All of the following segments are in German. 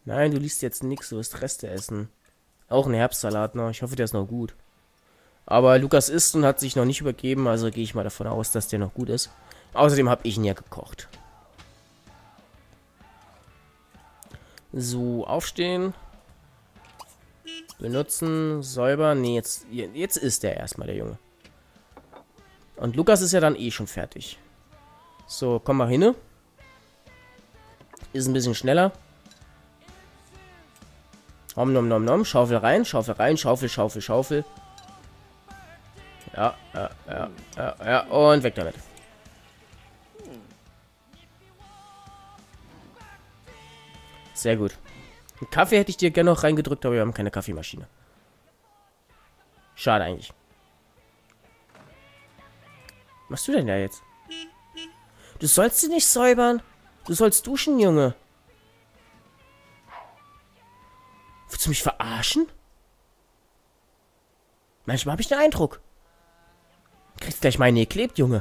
Nein, du liest jetzt nichts, du wirst Reste essen. Auch ein Herbstsalat, ne? Ich hoffe, der ist noch gut. Aber Lukas isst und hat sich noch nicht übergeben, also gehe ich mal davon aus, dass der noch gut ist. Außerdem habe ich ihn ja gekocht. So, aufstehen. Benutzen, säubern. Nee, jetzt isst er erstmal, der Junge. Und Lukas ist ja dann eh schon fertig. So, komm mal hin. Ist ein bisschen schneller. Nom nom nom nom. Schaufel rein, Schaufel, Schaufel, Schaufel. Ja. Und weg damit. Sehr gut. Einen Kaffee hätte ich dir gerne noch reingedrückt, aber wir haben keine Kaffeemaschine. Schade eigentlich. Was machst du denn da jetzt? Du sollst sie nicht säubern. Du sollst duschen, Junge. Willst du mich verarschen? Manchmal habe ich den Eindruck. Kriegst gleich meine geklebt, Junge.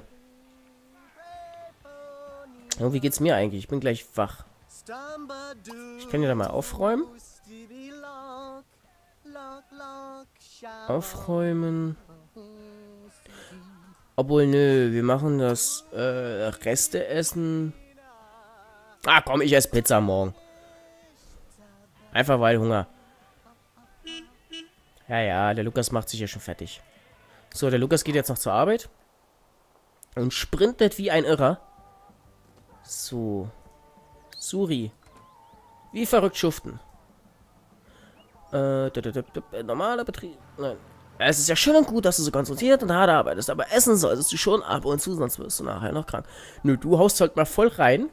Oh, wie geht's mir eigentlich? Ich bin gleich wach. Ich kann ja da mal aufräumen. Aufräumen. Obwohl, nö, wir machen das Reste essen. Ah, komm, ich esse Pizza morgen. Einfach weil Hunger. Ja, der Lukas macht sich ja schon fertig. So, der Lukas geht jetzt noch zur Arbeit. Und sprintet wie ein Irrer. So. Suri. Wie verrückt schuften. Normaler Betrieb. Nein. Es ist ja schön und gut, dass du so konzentriert und hart arbeitest, aber essen solltest du schon ab und zu, sonst wirst du nachher noch krank. Nö, du haust halt mal voll rein.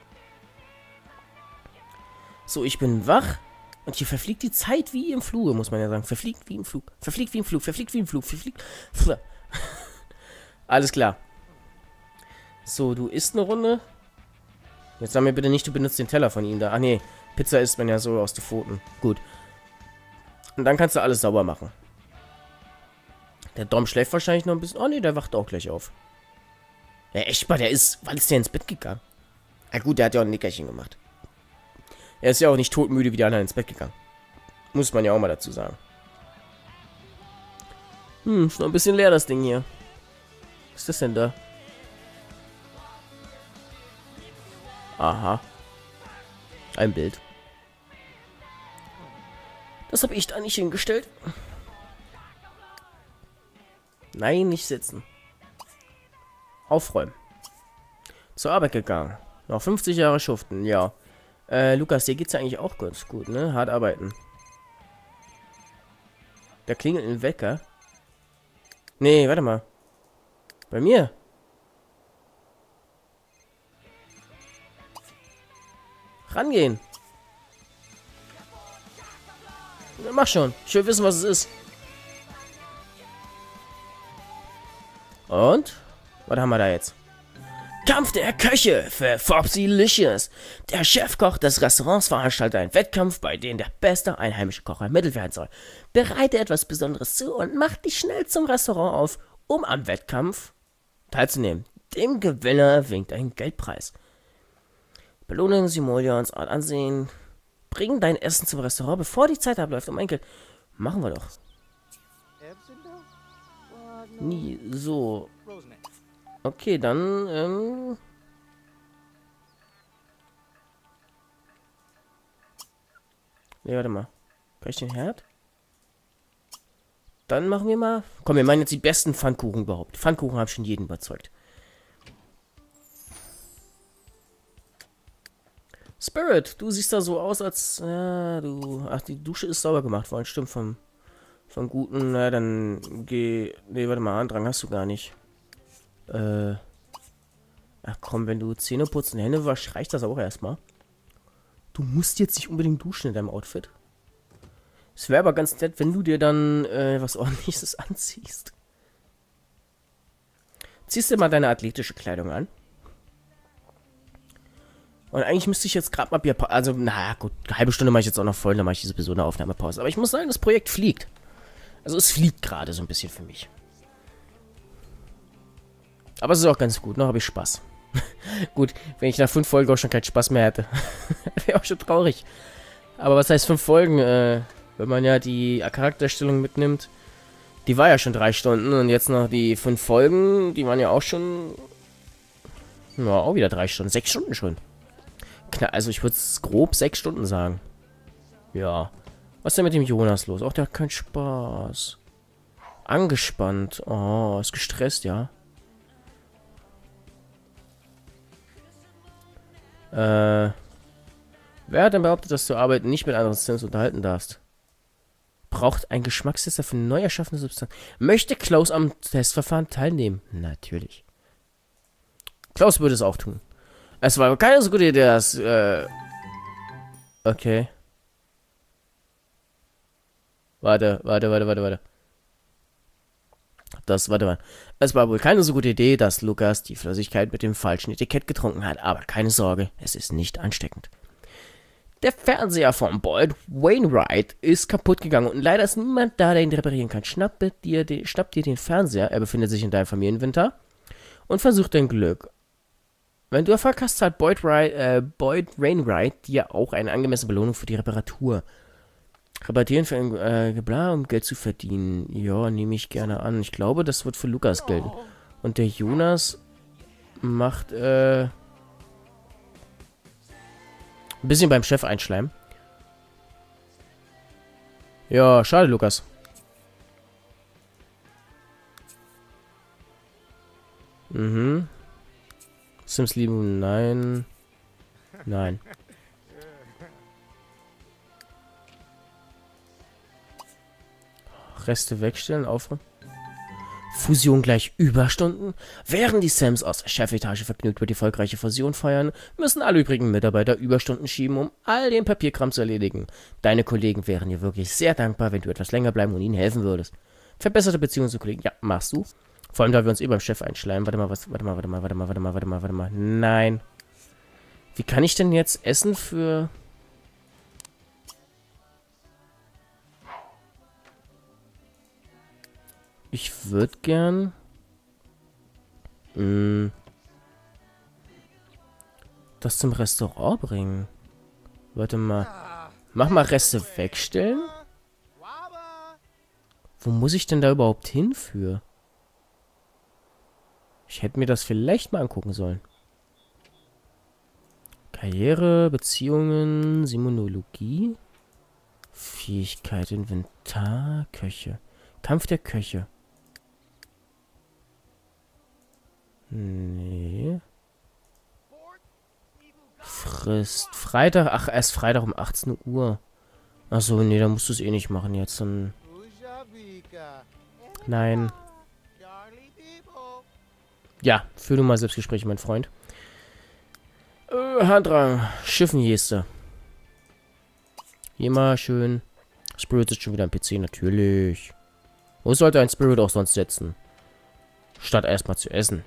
So, ich bin wach. Und hier verfliegt die Zeit wie im Fluge, muss man ja sagen. Verfliegt wie im Flug. Verfliegt wie im Flug. Verfliegt wie im Flug. Verfliegt. Alles klar. So, du isst eine Runde. Jetzt sag mir bitte nicht, du benutzt den Teller von ihm da. Ach nee, Pizza isst man ja so aus den Pfoten. Gut. Und dann kannst du alles sauber machen. Der Dom schläft wahrscheinlich noch ein bisschen. Oh nee, der wacht auch gleich auf. Ja, echt mal, wann ist der ins Bett gegangen? Ah gut, der hat ja auch ein Nickerchen gemacht. Er ist ja auch nicht todmüde wie die anderen ins Bett gegangen. Muss man ja auch mal dazu sagen. Ist noch ein bisschen leer das Ding hier. Was ist das denn da? Aha. Ein Bild. Das habe ich da nicht hingestellt. Nein, nicht sitzen. Aufräumen. Zur Arbeit gegangen. Noch 50 Jahre schuften, ja. Lukas, dir geht's ja eigentlich auch ganz gut, ne? Hart arbeiten. Da klingelt ein Wecker. Nee, warte mal. Bei mir? Rangehen. Ja, mach schon. Ich will wissen, was es ist. Und? Was haben wir da jetzt? Kampf der Köche für Forbsy-licious. Der Chefkoch des Restaurants veranstaltet einen Wettkampf, bei dem der beste einheimische Koch ermittelt werden soll. Bereite etwas Besonderes zu und mach dich schnell zum Restaurant auf, um am Wettkampf teilzunehmen. Dem Gewinner winkt ein Geldpreis. Belohnung Simoleons Art ansehen. Bring dein Essen zum Restaurant, bevor die Zeit abläuft, um ein Geld. Machen wir doch. Nie so. Okay, dann, ne, warte mal. Kann ich den Herd? Dann machen wir mal... Komm, wir meinen jetzt die besten Pfannkuchen überhaupt. Pfannkuchen haben schon jeden überzeugt. Spirit, du siehst da so aus, als... Ach, die Dusche ist sauber gemacht worden. Stimmt, vom Guten. Na, dann geh... Ne, warte mal, Andrang hast du gar nicht. Ach komm, wenn du Zähne putzen, Hände waschst, reicht das auch erstmal. Du musst jetzt nicht unbedingt duschen in deinem Outfit. Es wäre aber ganz nett, wenn du dir dann was Ordentliches anziehst. Ziehst dir mal deine athletische Kleidung an. Und eigentlich müsste ich jetzt gerade mal Bier... Also, na gut, eine halbe Stunde mache ich jetzt auch noch voll, dann mache ich diese Person eine Aufnahmepause. Aber ich muss sagen, das Projekt fliegt. Also es fliegt gerade so ein bisschen für mich. Aber es ist auch ganz gut, noch habe ich Spaß. Gut, wenn ich nach 5 Folgen auch schon keinen Spaß mehr hätte. Wäre auch schon traurig. Aber was heißt 5 Folgen? Wenn man ja die Charakterstellung mitnimmt, die war ja schon 3 Stunden und jetzt noch die 5 Folgen, die waren ja auch schon, ja, auch wieder 3 Stunden, 6 Stunden schon. Also ich würde es grob 6 Stunden sagen. Ja. Was ist denn mit dem Jonas los? Auch der hat keinen Spaß. Angespannt. Oh, ist gestresst, ja. Wer hat denn behauptet, dass du Arbeiten nicht mit anderen Sims unterhalten darfst? Braucht ein Geschmackstester für neu erschaffene Substanz. Möchte Klaus am Testverfahren teilnehmen? Natürlich. Klaus würde es auch tun. Es war keine so gute Idee, dass, okay. Warte. Warte mal. Es war wohl keine so gute Idee, dass Lukas die Flüssigkeit mit dem falschen Etikett getrunken hat. Aber keine Sorge, es ist nicht ansteckend. Der Fernseher von Boyd Wainwright ist kaputt gegangen und leider ist niemand da, der ihn reparieren kann. Schnapp dir den Fernseher, er befindet sich in deinem Familieninventar, und versuch dein Glück. Wenn du Erfolg hast, zahlt Boyd Wainwright dir auch eine angemessene Belohnung für die Reparatur. Reparieren für ein Geblar, um Geld zu verdienen. Ja, nehme ich gerne an. Ich glaube, das wird für Lukas gelten. Und der Jonas macht, ein bisschen beim Chef einschleimen. Ja, schade, Lukas. Sims lieben, nein. Nein. Reste wegstellen, aufräumen. Fusion gleich Überstunden? Während die Sims aus der Chefetage vergnügt über die erfolgreiche Fusion feiern, müssen alle übrigen Mitarbeiter Überstunden schieben, um all den Papierkram zu erledigen. Deine Kollegen wären dir wirklich sehr dankbar, wenn du etwas länger bleiben und ihnen helfen würdest. Verbesserte Beziehungen zu Kollegen, ja, machst du. Vor allem, da wir uns beim Chef einschleimen. Warte mal. Nein. Wie kann ich denn jetzt essen für... Ich würde gern... das zum Restaurant bringen. Warte mal. Mach mal Reste wegstellen. Wo muss ich denn da überhaupt hin für? Ich hätte mir das vielleicht mal angucken sollen. Karriere, Beziehungen, Simonologie, Fähigkeit, Inventar, Köche. Kampf der Köche. Nee. Frist. Freitag. Ach, erst Freitag um 18 Uhr. Achso, nee, da musst du es eh nicht machen jetzt. Dann... Nein. Ja, führ du mal Selbstgespräche, mein Freund. Handrang. Schiffenjeste. Hier mal schön. Spirit ist schon wieder am PC, natürlich. Wo sollte ein Spirit auch sonst setzen? Statt erstmal zu essen.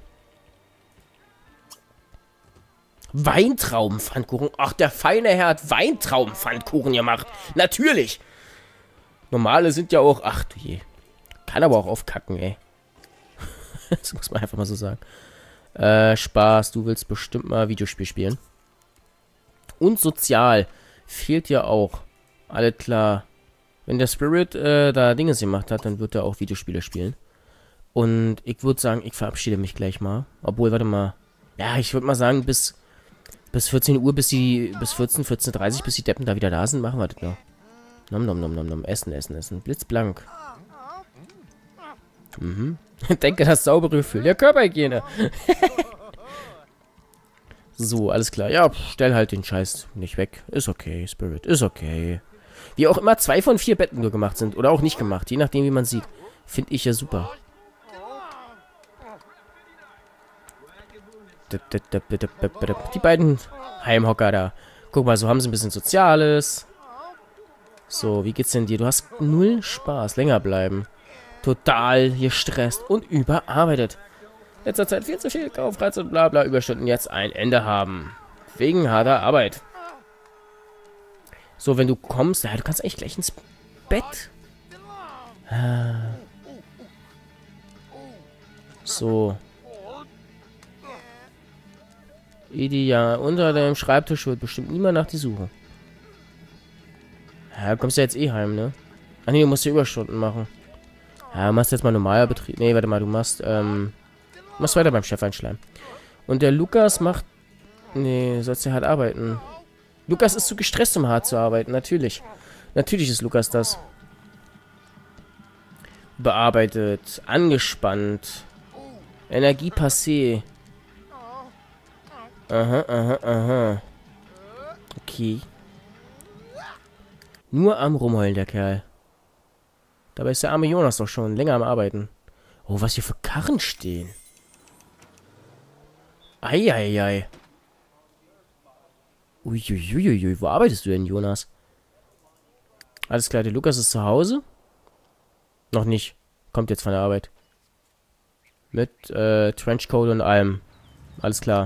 Weintraubenpfannkuchen. Ach, der feine Herr hat Weintraubenpfannkuchen gemacht. Natürlich. Normale sind ja auch... Ach du je. Kann aber auch aufkacken, ey. Das muss man einfach mal so sagen. Spaß. Du willst bestimmt mal Videospiel spielen. Und sozial. Fehlt ja auch. Alles klar. Wenn der Spirit da Dinge gemacht hat, dann wird er auch Videospiele spielen. Und ich würde sagen, ich verabschiede mich gleich mal. Obwohl, warte mal. Ja, ich würde mal sagen, bis 14 Uhr, bis 14:30 Uhr, bis die Deppen da wieder da sind, machen wir das noch. Nom nom nom nom nom. Essen. Blitzblank. Denke, das saubere Gefühl der Körperhygiene. So, alles klar. Ja, stell halt den Scheiß nicht weg. Ist okay, Spirit. Ist okay. Wie auch immer 2 von 4 Betten nur gemacht sind. Oder auch nicht gemacht. Je nachdem, wie man sieht. Finde ich ja super. Die beiden Heimhocker da. Guck mal, so haben sie ein bisschen Soziales. So, wie geht's denn dir? Du hast 0 Spaß. Länger bleiben. Total gestresst und überarbeitet. Letzter Zeit viel zu viel Kaufreiz und bla bla. Überstunden jetzt ein Ende haben. Wegen harter Arbeit. So, wenn du kommst, ja, du kannst eigentlich gleich ins Bett. So. Ideal. Unter deinem Schreibtisch wird bestimmt niemand nach dir suchen. Ja, kommst du jetzt eh heim, ne? Ach nee, du musst ja Überstunden machen. Ja, du machst jetzt mal normaler Betrieb. Nee, warte mal, du machst weiter beim Chef einschleimen. Und der Lukas macht... Nee, sollst ja hart arbeiten. Lukas ist zu gestresst, um hart zu arbeiten, natürlich. Natürlich ist Lukas das. Bearbeitet, angespannt. Energie passé. Aha, aha, aha. Okay. Nur am Rumheulen, der Kerl. Dabei ist der arme Jonas doch schon länger am Arbeiten. Oh, was hier für Karren stehen. Eieiei. Uiuiuiui, wo arbeitest du denn, Jonas? Alles klar, der Lukas ist zu Hause? Noch nicht. Kommt jetzt von der Arbeit. Mit Trenchcoat und allem. Alles klar.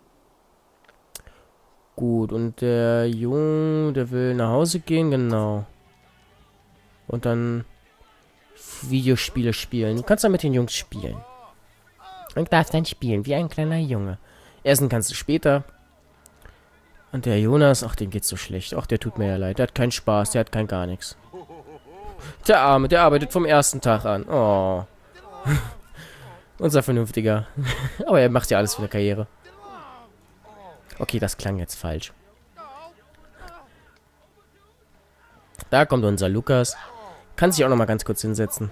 Gut, und der Junge, der will nach Hause gehen, genau. Und dann Videospiele spielen. Du kannst dann mit den Jungs spielen. Und darfst dann spielen, wie ein kleiner Junge. Essen kannst du später. Und der Jonas, ach, dem geht's so schlecht. Ach, der tut mir ja leid. Der hat keinen Spaß, der hat kein gar nichts. Der Arme, der arbeitet vom ersten Tag an. Oh. Unser Vernünftiger. Aber er macht ja alles für eine Karriere. Okay, das klang jetzt falsch. Da kommt unser Lukas. Kann sich auch noch mal ganz kurz hinsetzen.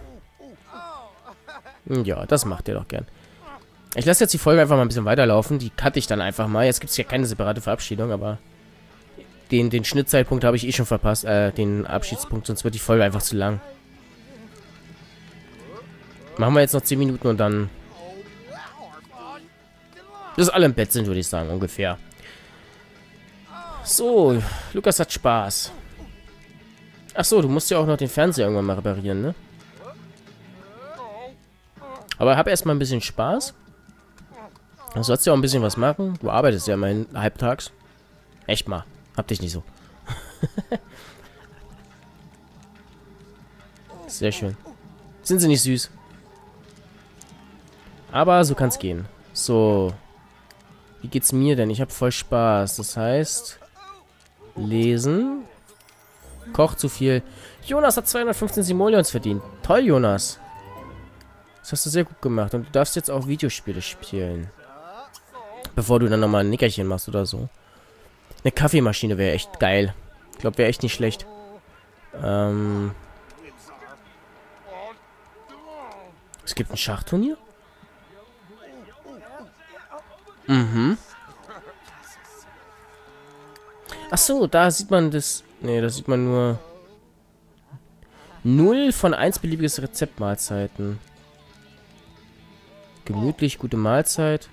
Ja, das macht er doch gern. Ich lasse jetzt die Folge einfach mal ein bisschen weiterlaufen. Die cutte ich dann einfach mal. Jetzt gibt es ja keine separate Verabschiedung, aber den Schnittzeitpunkt habe ich eh schon verpasst. Den Abschiedspunkt, sonst wird die Folge einfach zu lang. Machen wir jetzt noch 10 Minuten und dann... bis alle im Bett sind, würde ich sagen, ungefähr. So, Lukas hat Spaß. Ach so, du musst ja auch noch den Fernseher irgendwann mal reparieren, ne? Aber hab erstmal ein bisschen Spaß. Du sollst ja auch ein bisschen was machen. Du arbeitest ja immerhin halbtags. Echt mal. Hab dich nicht so. Sehr schön. Sind sie nicht süß? Aber so kann's gehen. So. Wie geht's mir denn? Ich hab voll Spaß. Das heißt... lesen. Kocht zu viel. Jonas hat 215 Simoleons verdient. Toll, Jonas. Das hast du sehr gut gemacht. Und du darfst jetzt auch Videospiele spielen. Bevor du dann nochmal ein Nickerchen machst oder so. Eine Kaffeemaschine wäre echt geil. Ich glaube, wäre echt nicht schlecht. Es gibt ein Schachturnier? Mhm. Ach so, da sieht man das... Nee, da sieht man nur... 0 von 1 beliebiges Rezept Mahlzeiten. Gemütlich, gute Mahlzeit.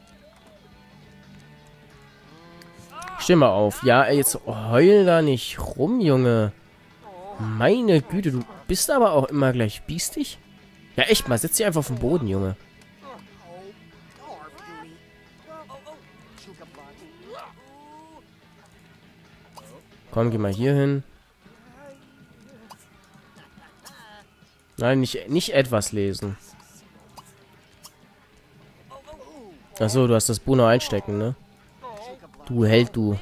Steh mal auf. Ja, ey, jetzt heul da nicht rum, Junge. Meine Güte, du bist aber auch immer gleich biestig. Ja, echt mal, setz dich einfach auf den Boden, Junge. Komm, geh mal hier hin. Nein, nicht etwas lesen. Achso, du hast das Buch noch einstecken, ne? Du Held, du.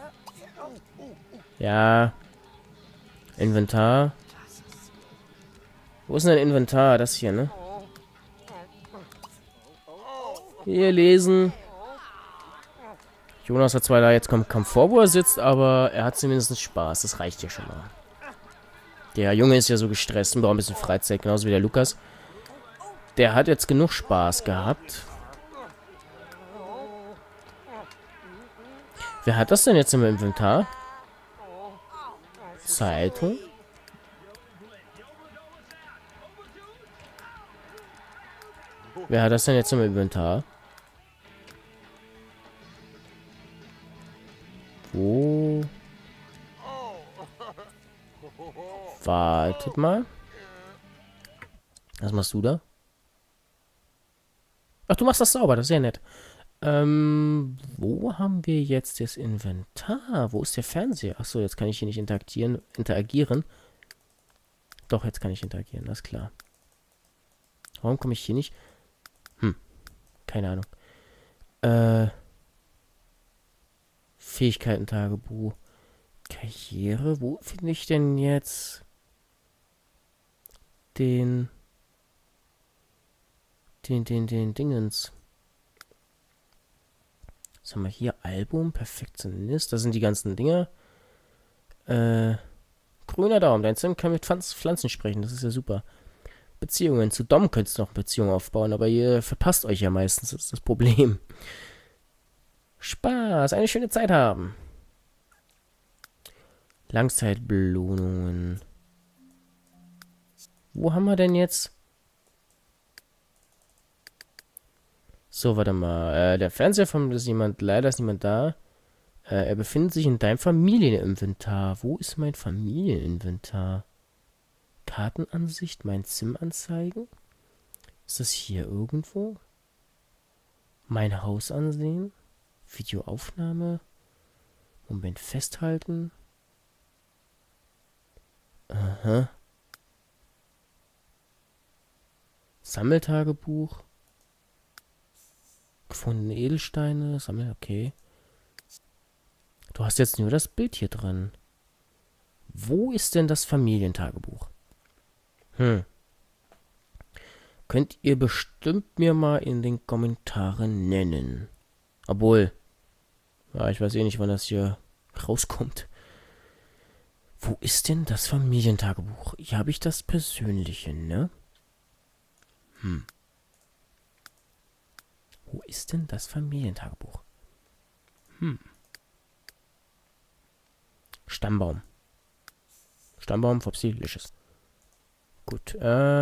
Ja. Inventar. Wo ist denn dein Inventar? Das hier, ne? Hier lesen. Jonas hat zwar da jetzt Komfort, wo er sitzt, aber er hat zumindest Spaß. Das reicht ja schon mal. Der Junge ist ja so gestresst und braucht ein bisschen Freizeit, genauso wie der Lukas. Der hat jetzt genug Spaß gehabt. Wer hat das denn jetzt im Inventar? Zeitung? Wer hat das denn jetzt im Inventar? Wo? Wartet mal. Was machst du da? Ach, du machst das sauber, das ist ja nett. Wo haben wir jetzt das Inventar? Wo ist der Fernseher? Achso, jetzt kann ich hier nicht interagieren. Doch, jetzt kann ich interagieren, das ist klar. Warum komme ich hier nicht? Keine Ahnung. Fähigkeiten-Tagebuch. Karriere. Wo finde ich denn jetzt den Dingens? Was haben wir hier? Album, Perfektionist. Das sind die ganzen Dinger. Grüner Daumen. Dein Sim kann mit Pflanzen sprechen. Das ist ja super. Beziehungen. Zu Dom könntest du noch Beziehungen aufbauen, aber ihr verpasst euch ja meistens. Das ist das Problem. Spaß. Eine schöne Zeit haben. Langzeitbelohnungen. Wo haben wir denn jetzt? So, warte mal. Der Fernseher von ist jemand. Leider ist niemand da. Er befindet sich in deinem Familieninventar. Wo ist mein Familieninventar? Kartenansicht, mein Sim anzeigen? Ist das hier irgendwo? Mein Haus ansehen? Videoaufnahme? Moment, festhalten? Aha. Sammeltagebuch? Gefundene Edelsteine? Okay. Du hast jetzt nur das Bild hier drin. Wo ist denn das Familientagebuch? Könnt ihr bestimmt mir mal in den Kommentaren nennen. Obwohl, ja, ich weiß eh nicht, wann das hier rauskommt. Wo ist denn das Familientagebuch? Hier habe ich das Persönliche, ne? Wo ist denn das Familientagebuch? Stammbaum. Stammbaum, Fopsilicious. Gut,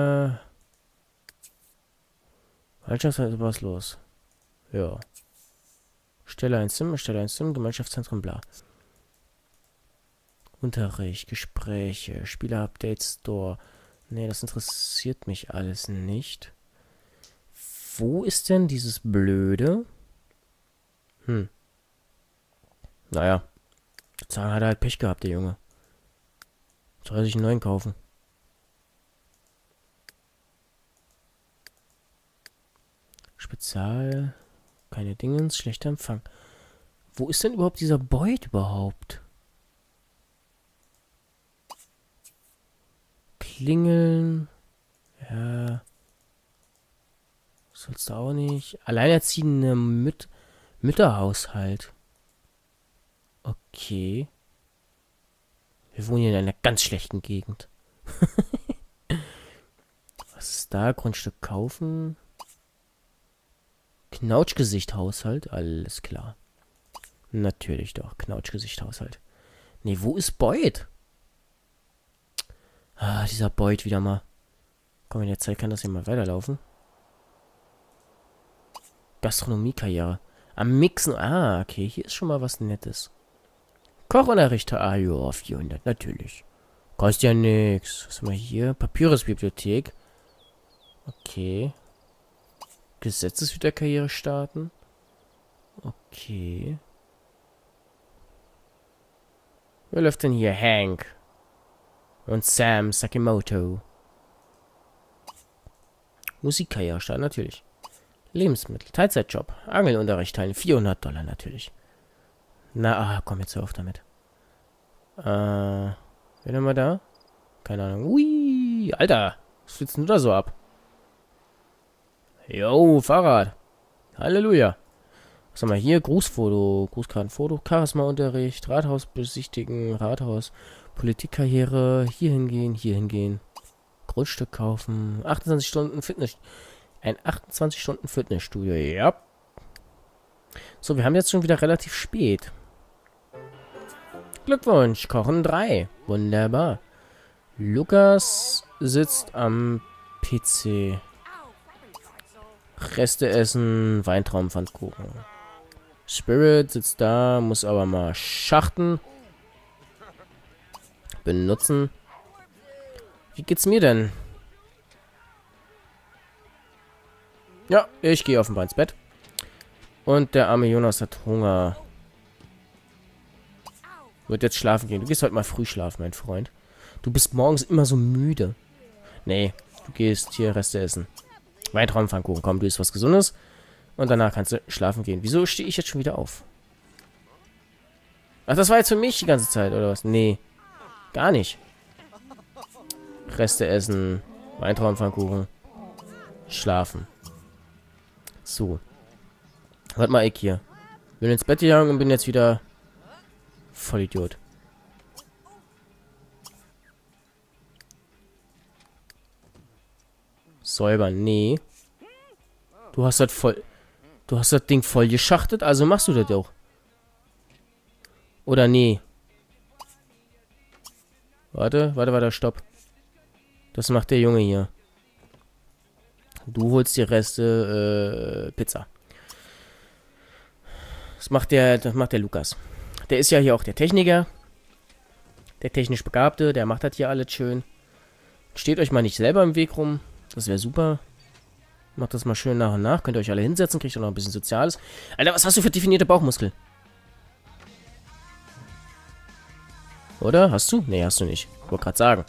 Gemeinschaftszentrum, was los? Ja. Stelle ein Sim, Gemeinschaftszentrum, bla. Unterricht, Gespräche, Spieler-Update, Store. Nee, das interessiert mich alles nicht. Wo ist denn dieses Blöde? Naja. Sozusagen hat er halt Pech gehabt, der Junge. Soll er sich einen neuen kaufen? Spezial. Keine Dingens. Schlechter Empfang. Wo ist denn überhaupt dieser Boyd überhaupt? Klingeln. Ja. Sollst du auch nicht. Alleinerziehende Mütterhaushalt. Okay. Wir wohnen hier in einer ganz schlechten Gegend. Was ist da? Grundstück kaufen. Knautschgesicht-Haushalt. Alles klar. Natürlich doch. Knautschgesicht-Haushalt. Nee, wo ist Boyd? Ah, dieser Boyd wieder mal. Komm, in der Zeit kann das hier mal weiterlaufen. Gastronomiekarriere. Am Mixen. Ah, okay. Hier ist schon mal was Nettes. Kochunterricht. Ah, ja, 400. Natürlich. Kostet ja nix. Was haben wir hier? Papyrusbibliothek. Okay. Gesetzeshüterkarriere starten. Okay. Wer läuft denn hier? Hank. Und Sam Sakimoto. Musikkarriere starten, natürlich. Lebensmittel, Teilzeitjob, Angelunterricht teilen, $400 natürlich. Na, komm jetzt hör auf damit. Wen haben wir da? Keine Ahnung. Ui, Alter, was willst du da so ab? Jo, Fahrrad. Halleluja. Was haben wir hier? Grußfoto, Grußkartenfoto, Charisma-Unterricht, Rathaus besichtigen, Rathaus, Politikkarriere, hier hingehen. Grundstück kaufen, 28 Stunden Fitness. Ein 28 Stunden Fitnessstudio, ja. So, wir haben jetzt schon wieder relativ spät. Glückwunsch, Kochen 3. Wunderbar. Lukas sitzt am PC. Reste essen, Weintraum, Pfannkuchen. Spirit sitzt da, muss aber mal schachten. Benutzen. Wie geht's mir denn? Ja, ich gehe offenbar ins Bett. Und der arme Jonas hat Hunger. Wird jetzt schlafen gehen. Du gehst heute mal früh schlafen, mein Freund. Du bist morgens immer so müde. Nee, du gehst hier Reste essen. Weintraum, Pfannkuchen. Komm, du isst was Gesundes. Und danach kannst du schlafen gehen. Wieso stehe ich jetzt schon wieder auf? Ach, das war jetzt für mich die ganze Zeit, oder was? Nee. Gar nicht. Reste essen. Weintraubenpfannkuchen. Schlafen. So. Warte mal, ich hier. Bin ins Bett gegangen und bin jetzt wieder Vollidiot. Säubern, nee. Du hast das voll... Du hast das Ding voll geschachtet, also machst du das auch. Oder nee. Warte, stopp. Das macht der Junge hier. Du holst die Reste, Pizza. Das macht der Lukas. Der ist ja hier auch der Techniker. Der technisch Begabte, der macht das hier alles schön. Steht euch mal nicht selber im Weg rum. Das wäre super. Macht das mal schön nach und nach. Könnt ihr euch alle hinsetzen, kriegt auch noch ein bisschen Soziales. Alter, was hast du für definierte Bauchmuskel? Oder? Hast du? Nee, hast du nicht. Ich wollte gerade sagen.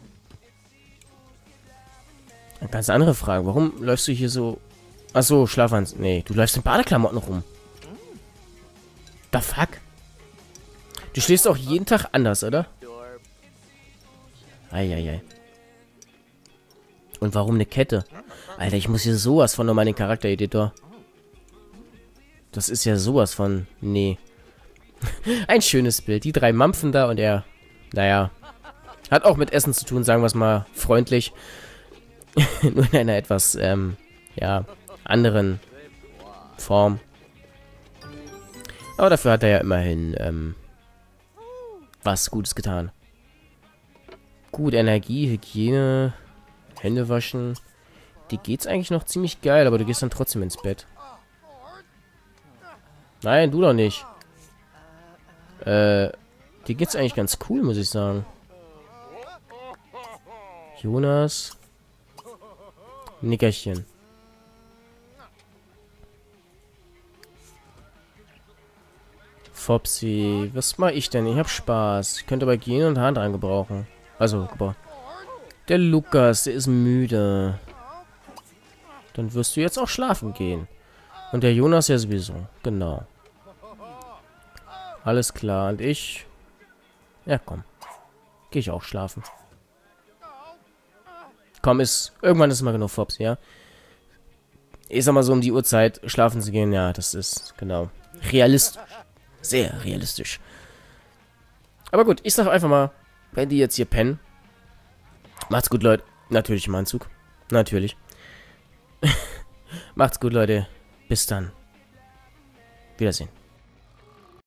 Eine ganz andere Frage. Warum läufst du hier so... Achso, Schlafans. Nee, du läufst in Badeklamotten rum. The fuck? Du stehst auch jeden Tag anders, oder? Eieiei. Und warum eine Kette? Alter, ich muss hier sowas von meinen Charaktereditor. Das ist ja sowas von... Nee. Ein schönes Bild. Die 3 Mampfen da und er... Naja. Hat auch mit Essen zu tun, sagen wir es mal freundlich. Nur in einer etwas, ja, anderen Form. Aber dafür hat er ja immerhin, was Gutes getan. Gut, Energie, Hygiene, Hände waschen. Die geht's eigentlich noch ziemlich geil, aber du gehst dann trotzdem ins Bett. Nein, du doch nicht. Dir geht's eigentlich ganz cool, muss ich sagen. Jonas. Nickerchen. Fopsi, was mache ich denn? Ich hab Spaß. Ich könnte aber Gehen und Hand gebrauchen. Also, boah. Der Lukas, der ist müde. Dann wirst du jetzt auch schlafen gehen. Und der Jonas ja sowieso. Genau. Alles klar. Und ich... Ja, komm. Gehe ich auch schlafen. Komm, irgendwann ist mal genug Fops, ja? Ich sag mal so, um die Uhrzeit schlafen zu gehen, ja, das ist, genau, realistisch. Sehr realistisch. Aber gut, ich sag einfach mal, wenn die jetzt hier pennen, macht's gut, Leute. Natürlich im Anzug. Natürlich. Macht's gut, Leute. Bis dann. Wiedersehen.